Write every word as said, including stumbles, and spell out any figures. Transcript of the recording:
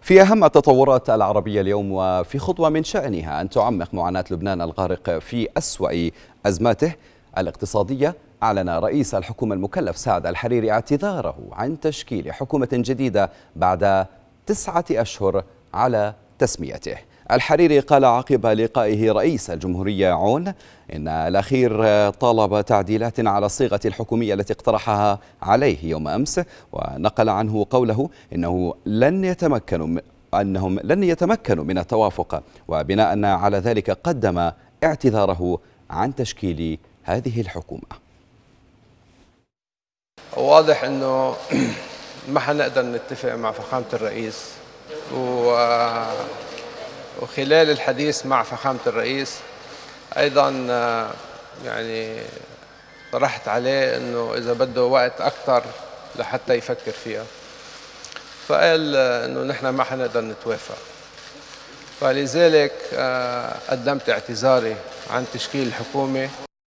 في أهم التطورات العربية اليوم، وفي خطوة من شأنها أن تعمق معاناة لبنان الغارق في أسوأ أزماته الاقتصادية، أعلن رئيس الحكومة المكلف سعد الحريري اعتذاره عن تشكيل حكومة جديدة بعد تسعة أشهر على تسميته. الحريري قال عقب لقائه رئيس الجمهورية عون إن الأخير طالب تعديلات على الصيغة الحكومية التي اقترحها عليه يوم أمس، ونقل عنه قوله إنه لن يتمكنوا أنهم لن يتمكنوا من التوافق، وبناء على ذلك قدم اعتذاره عن تشكيل هذه الحكومة. واضح أنه ما حنقدر نتفق مع فخامة الرئيس، وخلال الحديث مع فخامة الرئيس أيضا يعني طرحت عليه أنه إذا بده وقت أكثر لحتى يفكر فيها، فقال أنه نحن ما حنقدر نتوافق، فلذلك قدمت اعتذاري عن تشكيل الحكومة.